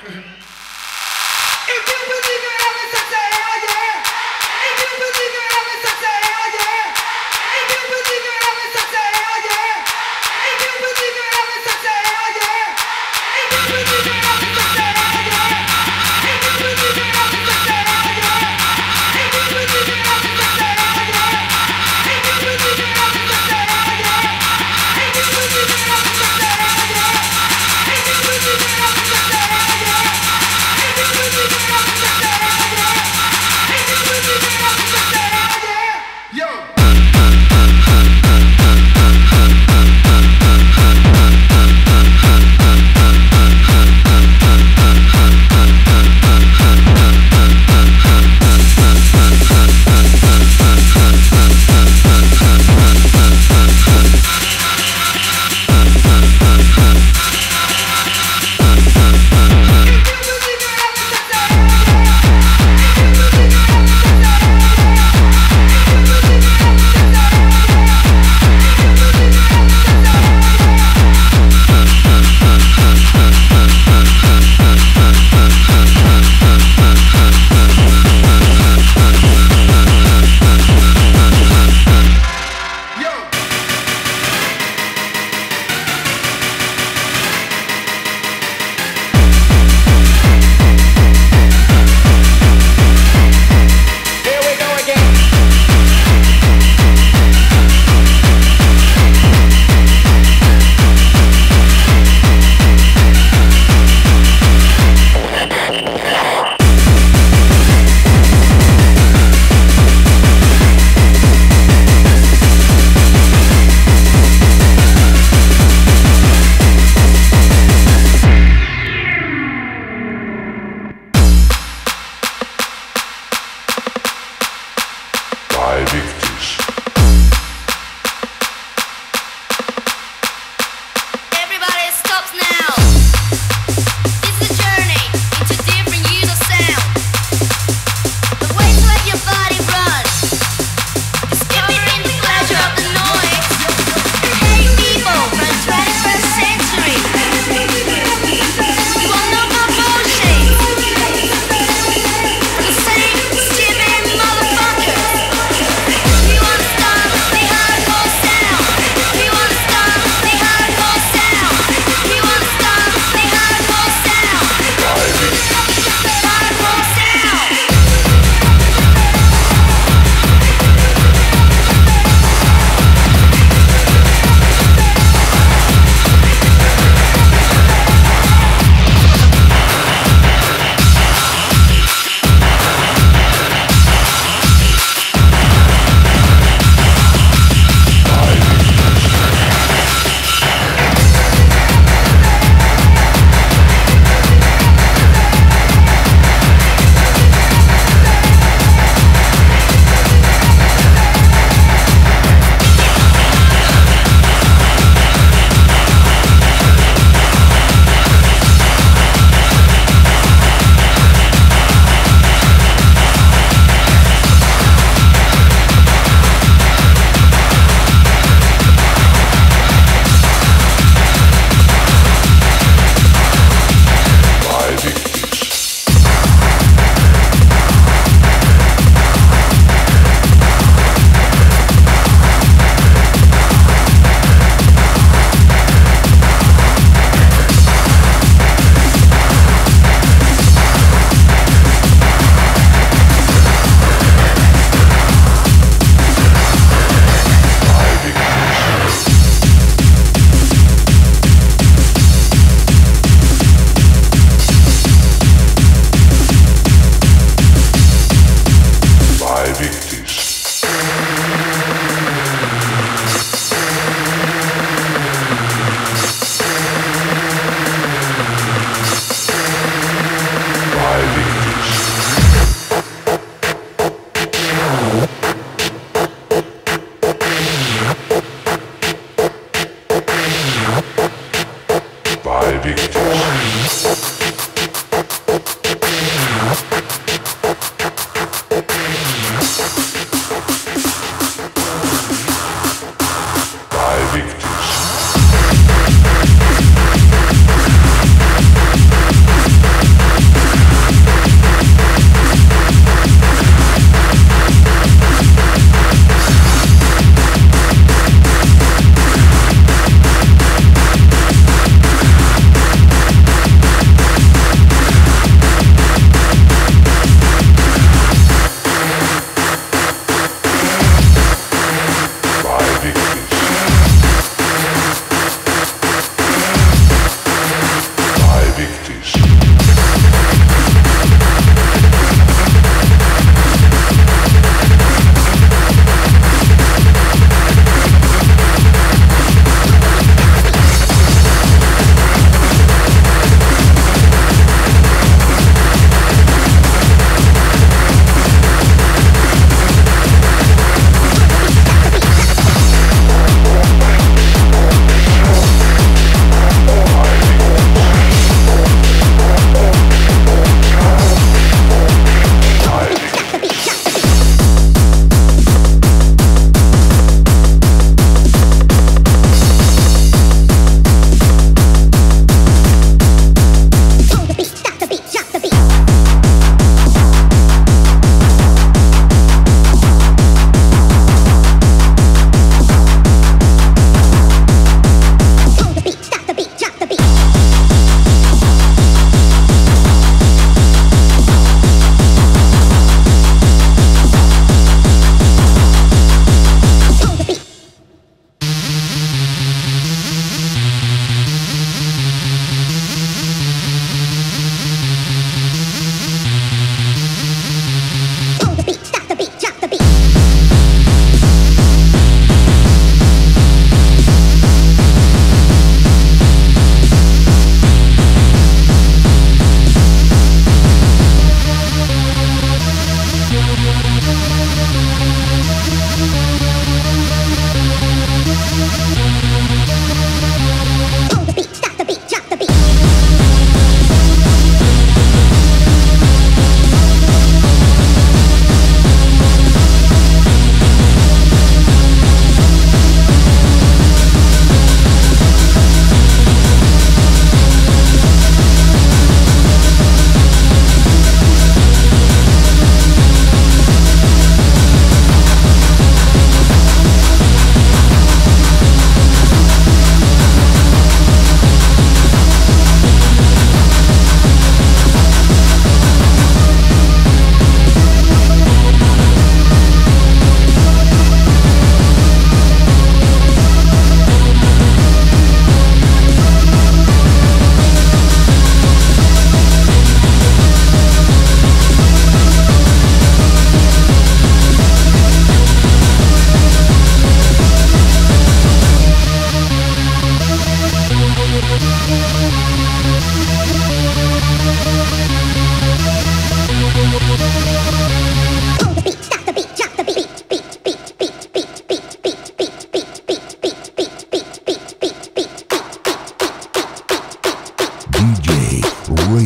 Yeah.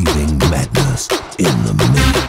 breathing madness in the mix.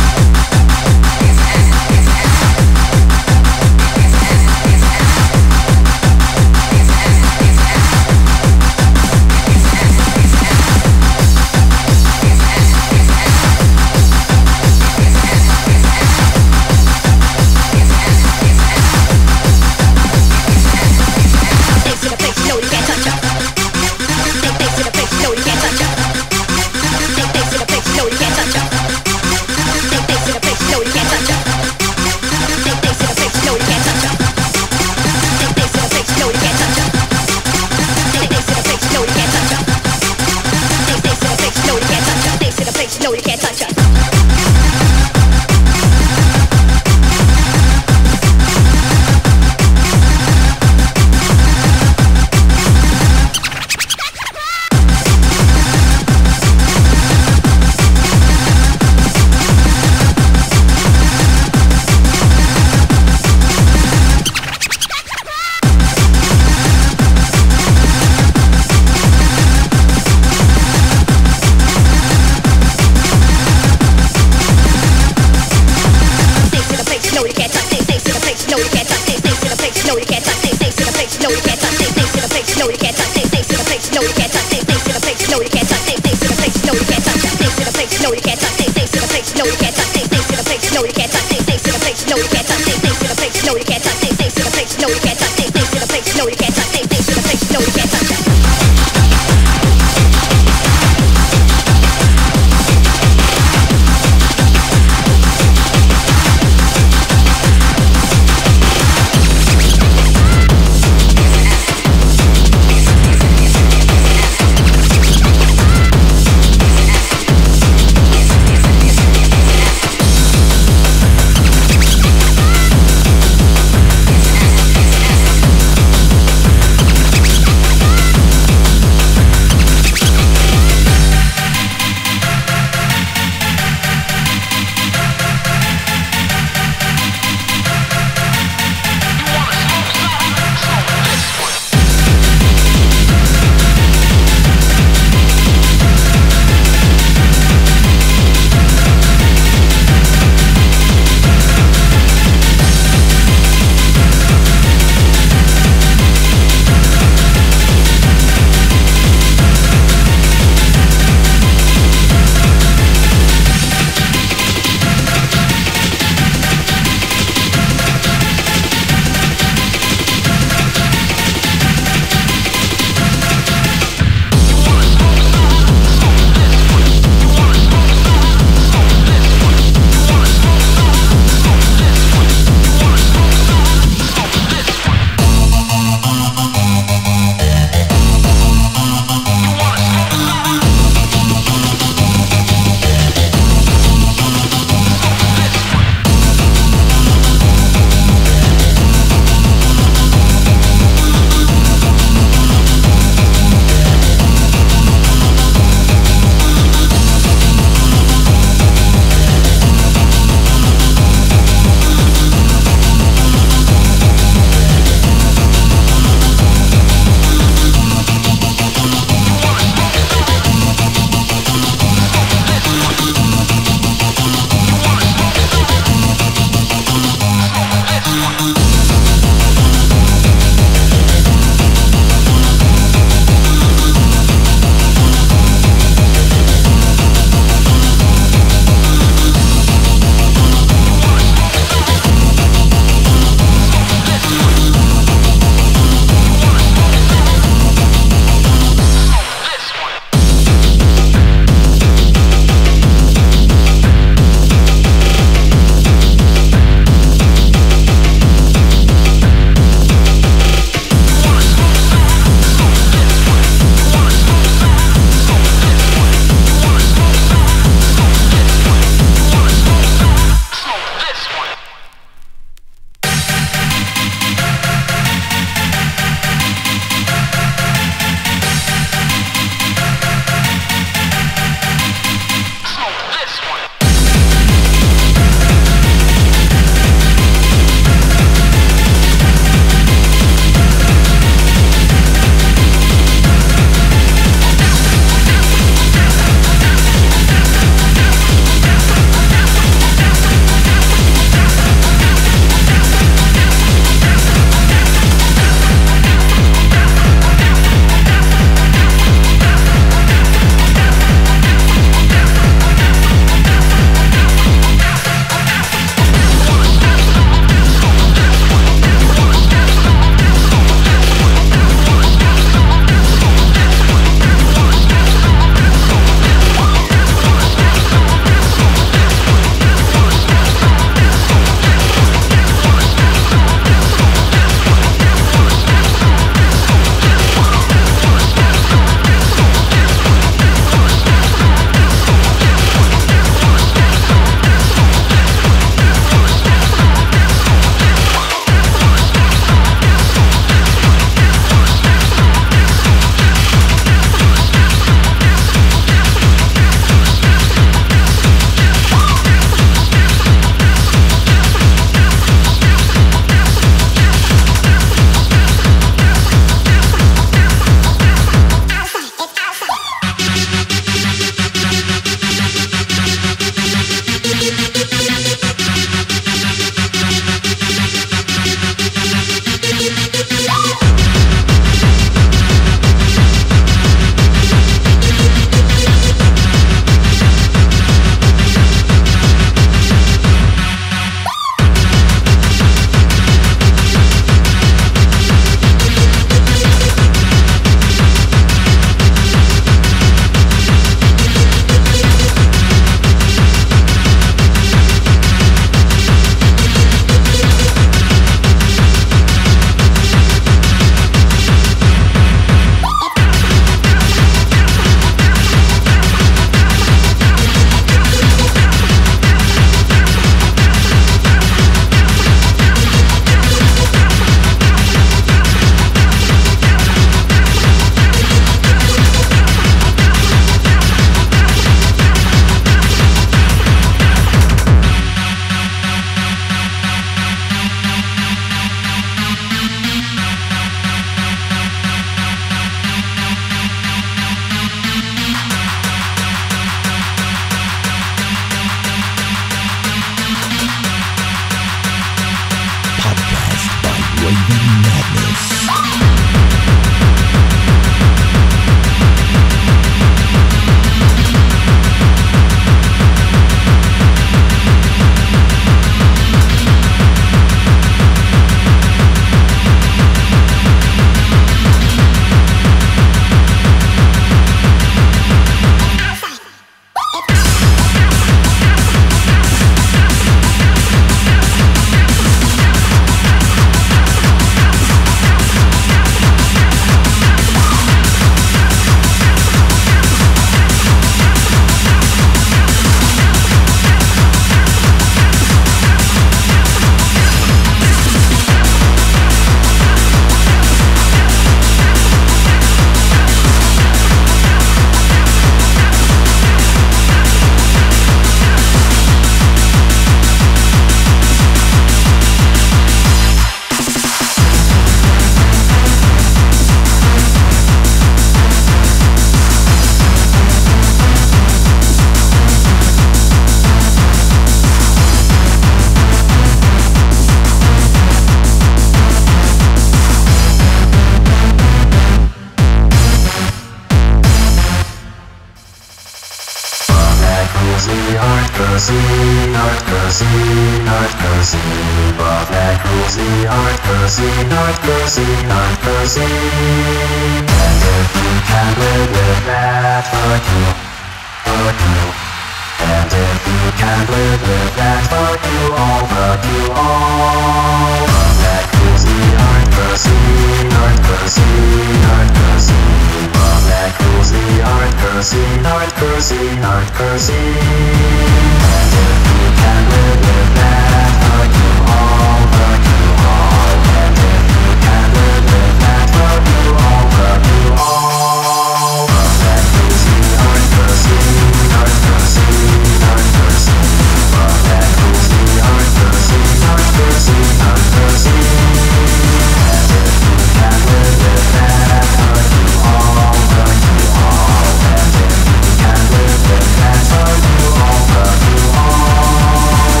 art cursing, roughneck rules the art cursing, art cursing, art cursing. And if you can live with that, fuck you, fuck you. And if you can live with that, fuck you all, fuck you all. Roughneck rules the art cursing, art cursing, art cursing. Roughneck rules the art cursing, art cursing, art cursing. And if you can live with that, fuck you all, fuck you all. And if you can live with that, fuck you all, fuck you all. Roughneck rules the art cursing, art cursing, art cursing. Roughneck rules the art cursing, art cursing, art cursing. And if you can live with that, fuck you all, fuck you all. And if you can live with that, fuck you all, fuck you all.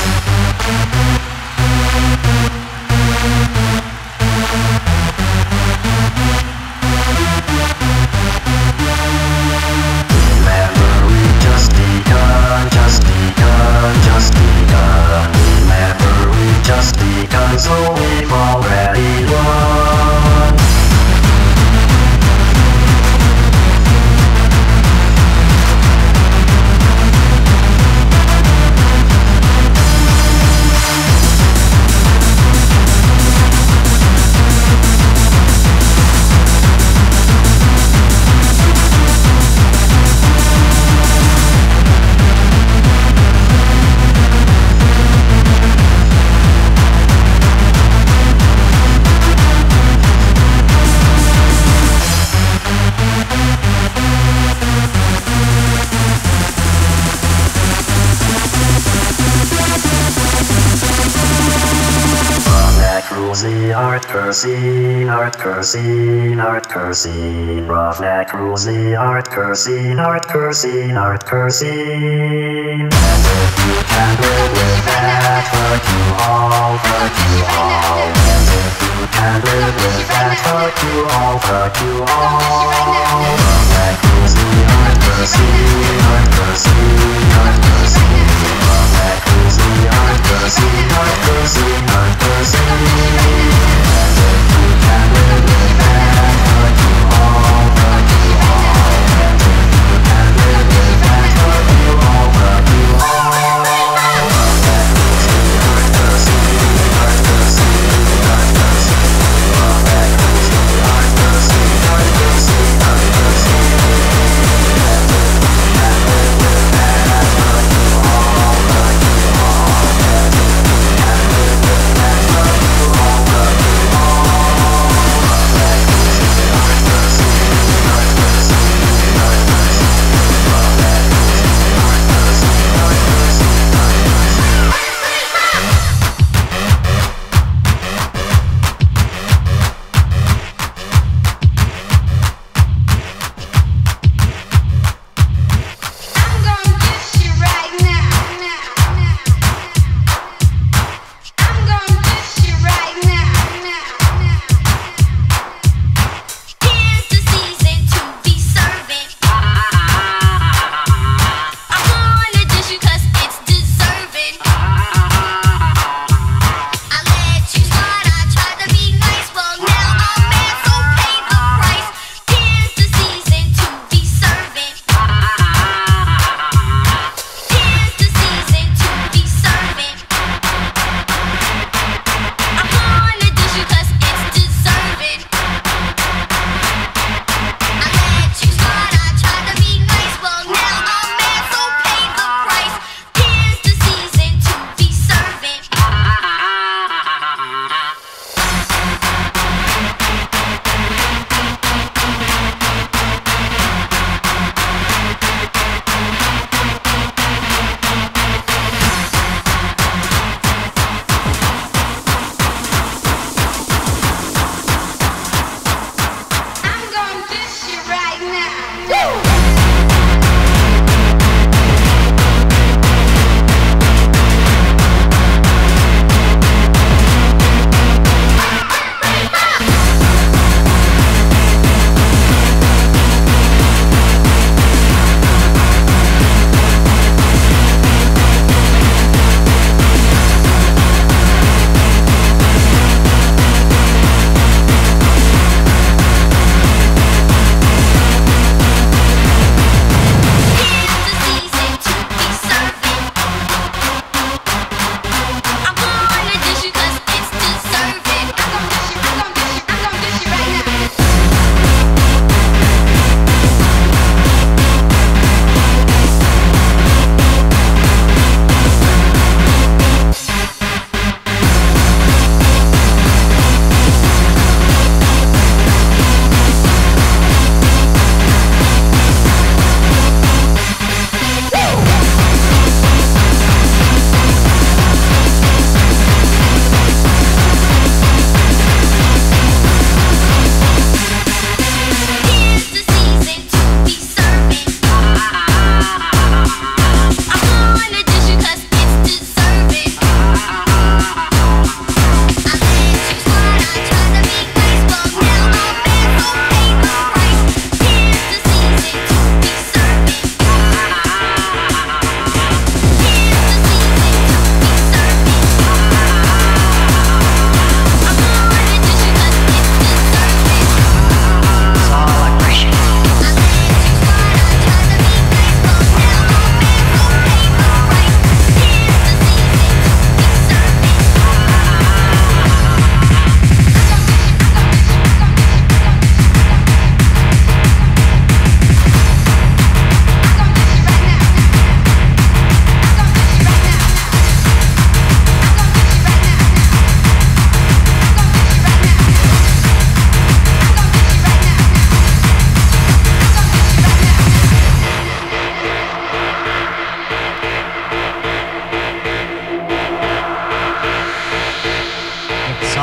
Remember we just begun, just begun, just begun. Remember we just begun, so we've already won. The art cursing, art cursing, art cursing. Roughneck rules the art cursing, art cursing, art cursing. And if you can live with that, fuck you all, fuck you all. And if you can live with that, fuck you all, fuck you all. Roughneck rules the art cursing, art cursing, art cursing. Roughneck rules the art cursing, art cursing, art cursing. And if you can live with that, fuck you all, fuck you all. And if you can live with that, fuck you all, fuck you all. Roughneck rules the art cursing, art cursing, art cursing. Roughneck rules the art cursing, art cursing, art cursing. And if you can live with that, fuck you all, fuck you all. And if you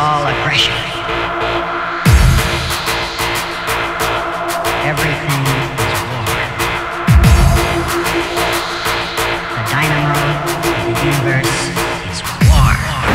all aggression. Everything is war. The dynamo of the universe is war.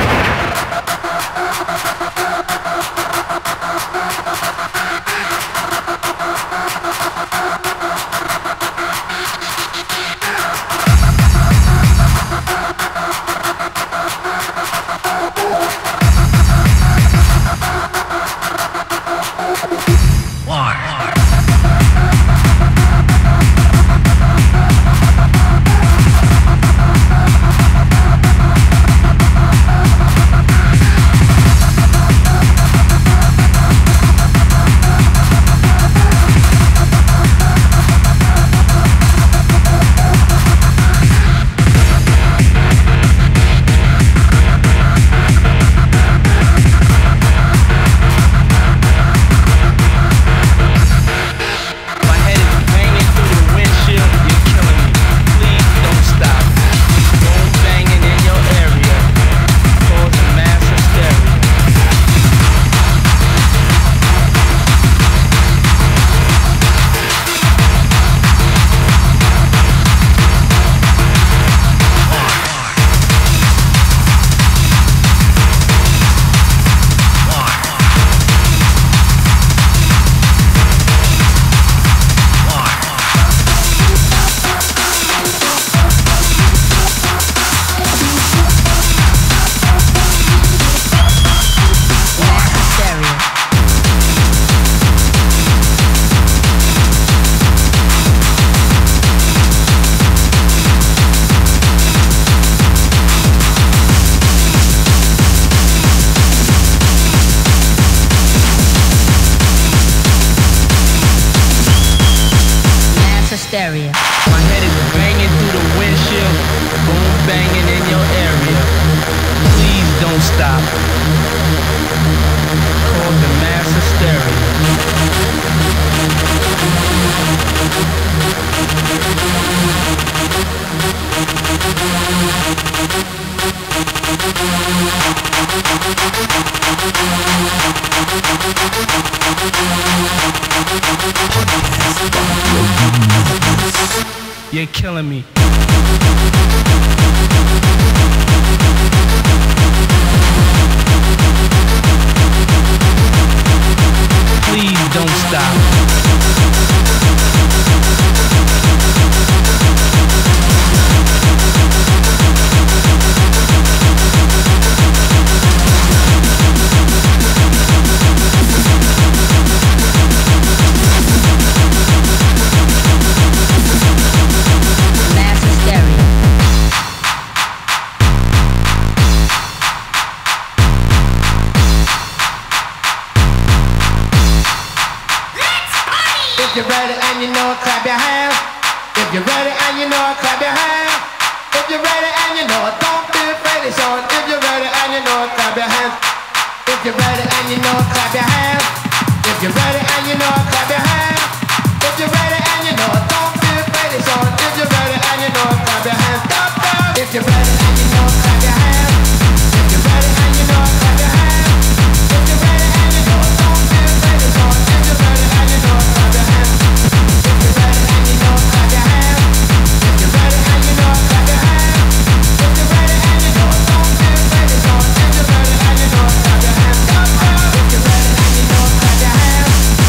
Hysteria. My head is banging through the windshield, boom banging in your area. Please don't stop. Cause the mass hysteria. You're killing me. Please don't stop. If you're ready and you know it, clap your hands. If you're ready and you know it, clap your hands. If you're ready and you know it, don't be afraid to show it. If you're ready and you know it, clap your hands. If you're ready and you know it, clap your hands. If you're ready and you know it, clap your hands. If you're ready and you know it, don't be afraid to show it. If you're ready and you know it, clap your hands. Stop, stop. If you're ready and you know it, clap your hands. If you're ready and you know it, clap your hands. If you're ready and you know it, don't be afraid to show it. If you're ready and you know it, clap your hands. If you're ready and you know it, clap your hands. If you're ready and you know it, clap your hands. If you're ready and you know it, don't be afraid to show it. If you're ready and you know it, clap your hands. Stop, stop. If you're ready and you know it, clap your hands.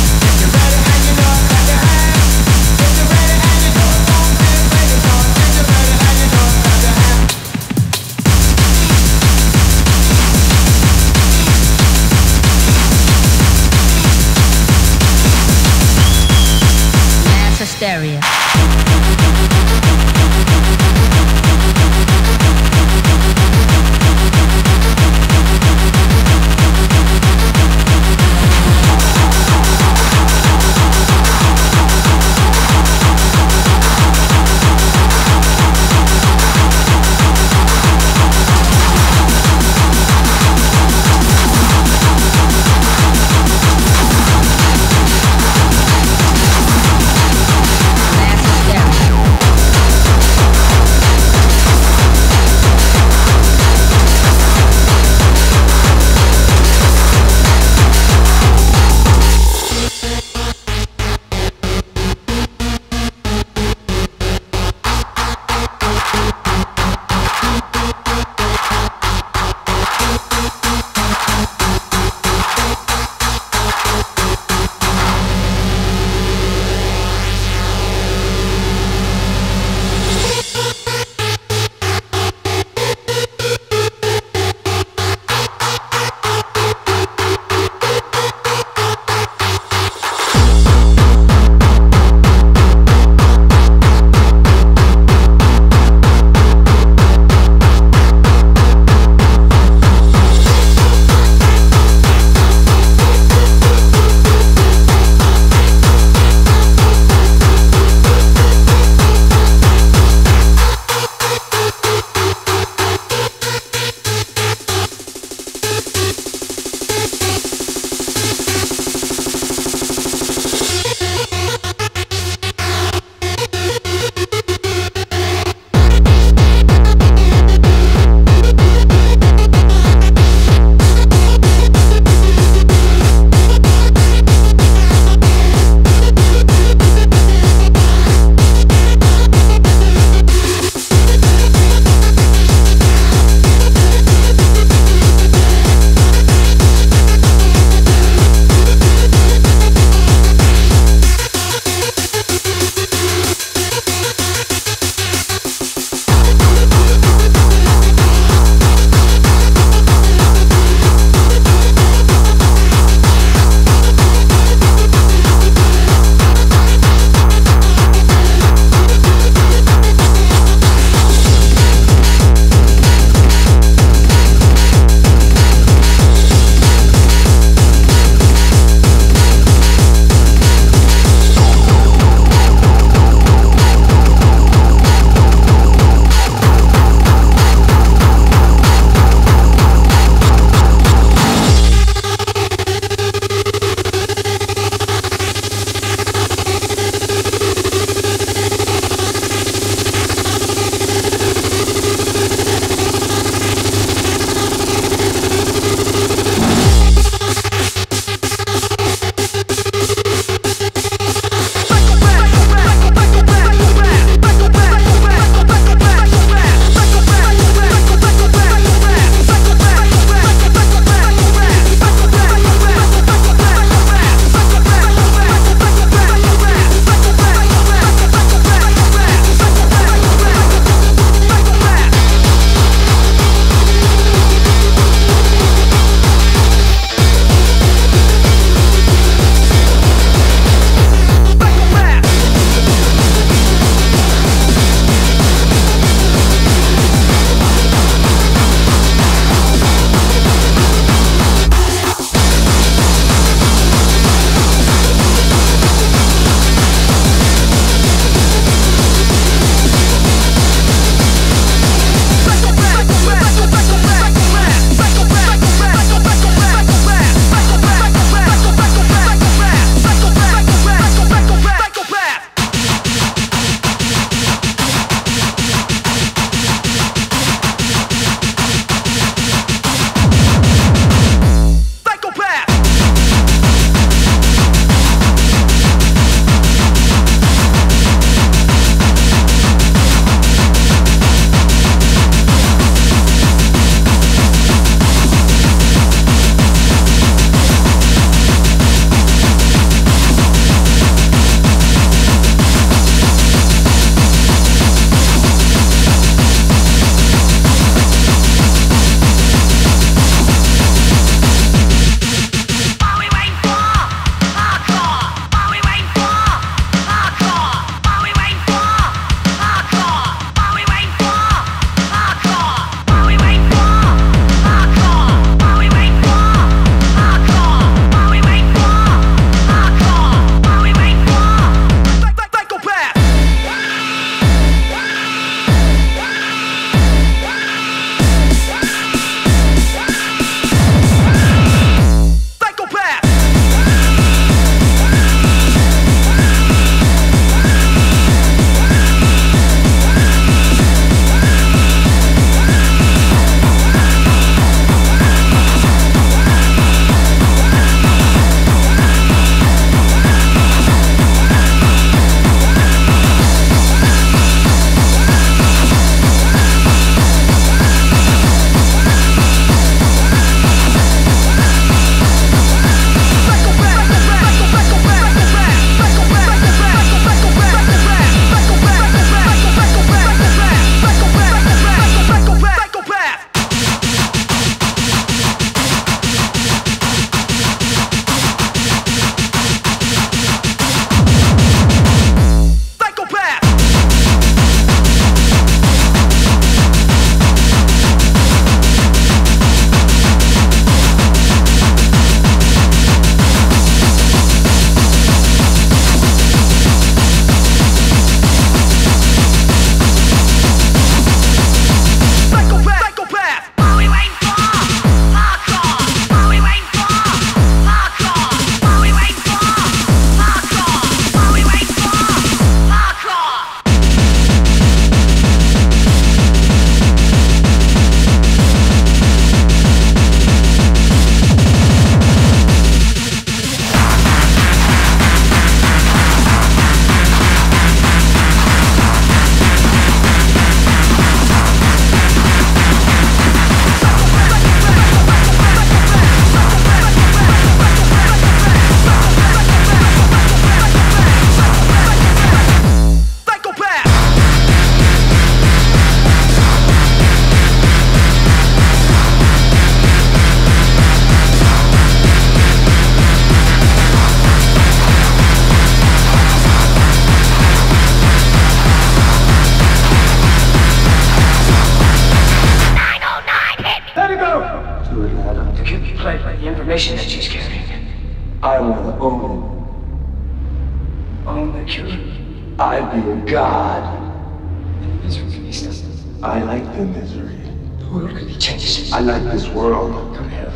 Do it, madam. To keep you played by the information that she's carrying. I want to own Own the cure. it. I be a god. Misery can be stuck. I like the misery. The world could be changed. I like this world. Come here.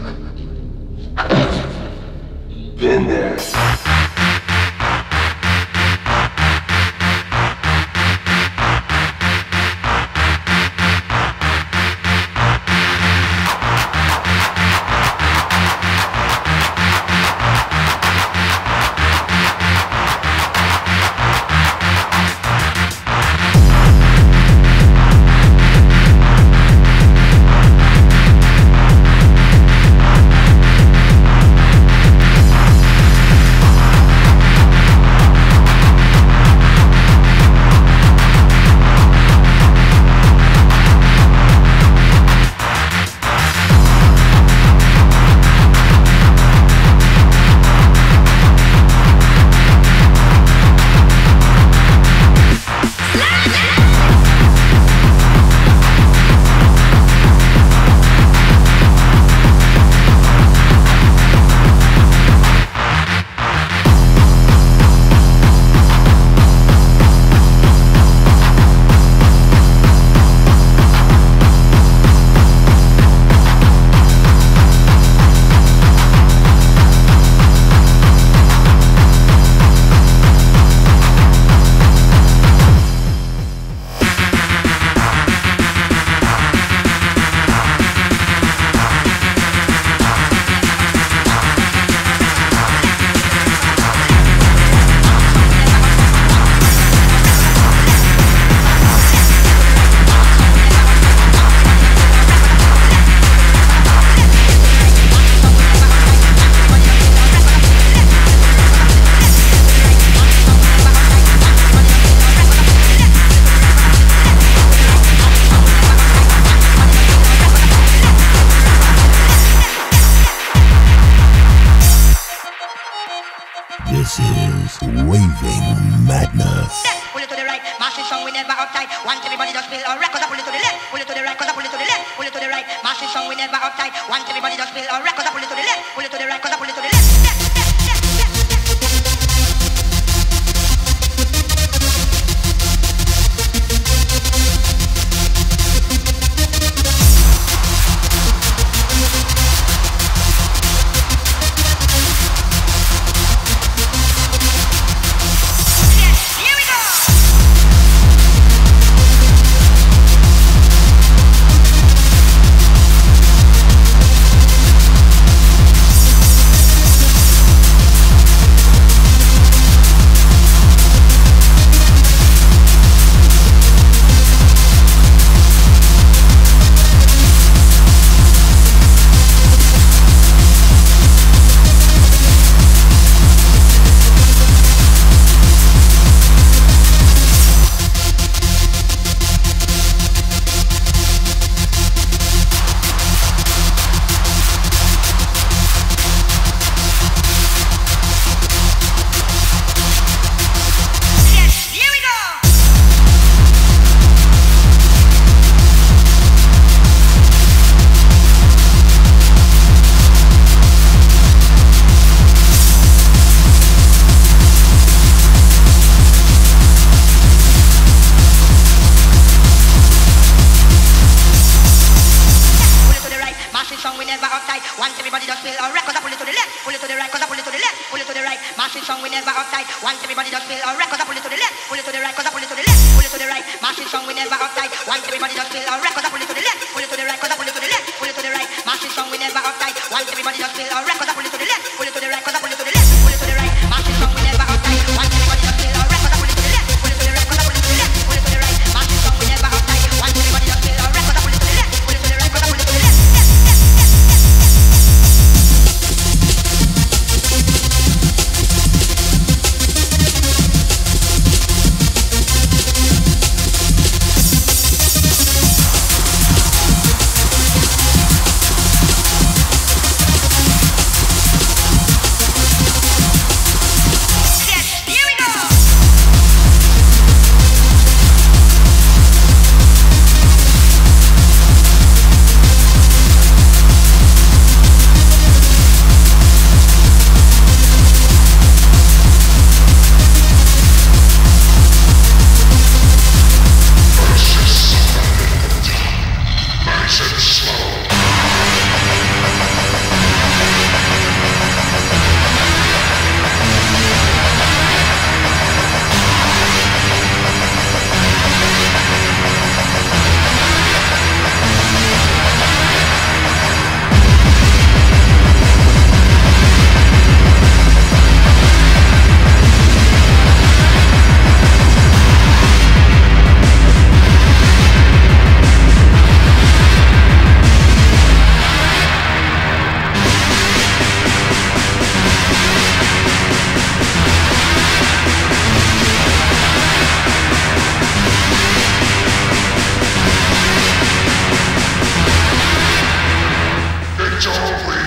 Been there. This is Raving Madness. Pull it to the right, mashing song we never uptight. Want everybody just feel alright, cause I pull it to the left. Pull it to the right, cause I pull it to the left. Pull it to the right, mashing song we never uptight. Want everybody just feel alright, cause I pull it to the left. Pull it to the right, cause I pull it to the left.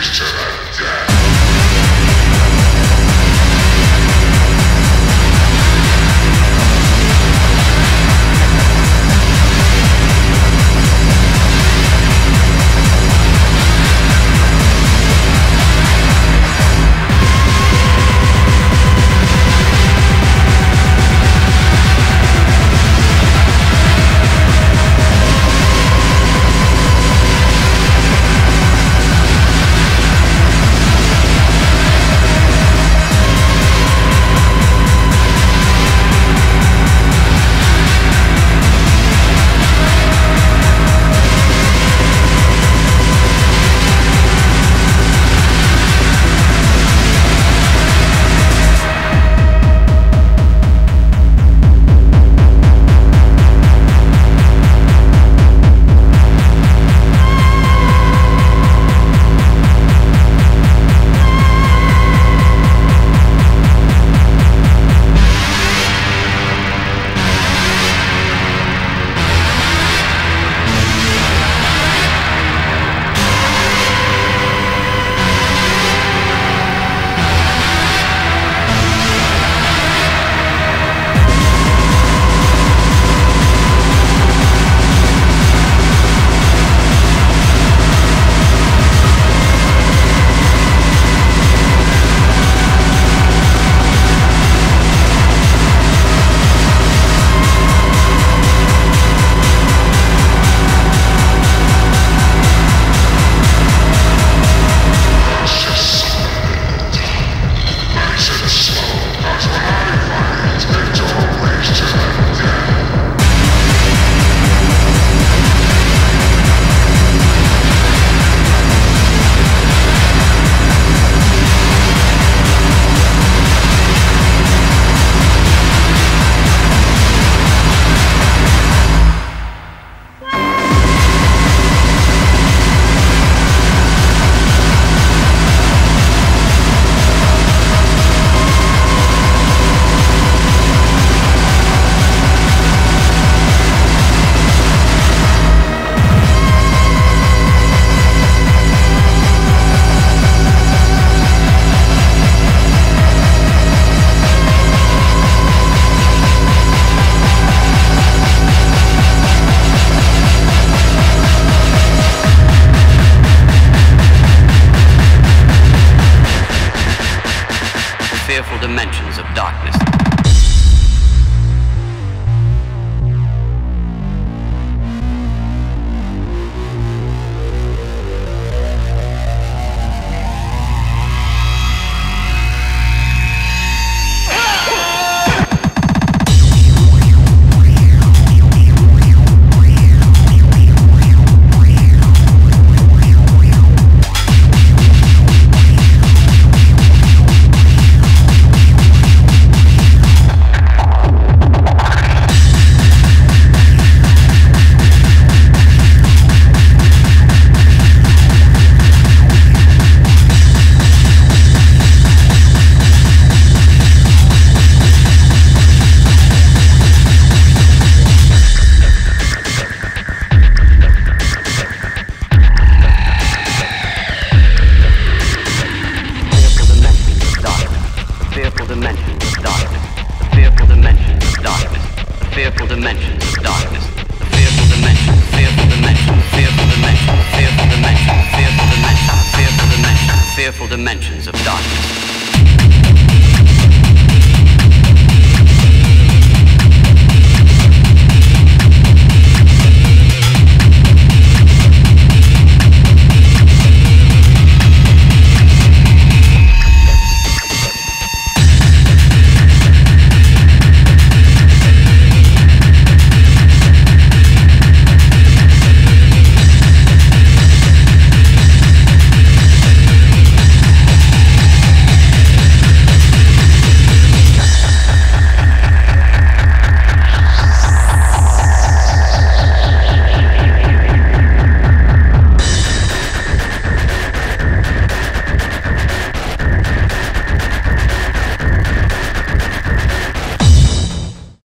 dimensions of darkness. Fearful dimensions of darkness.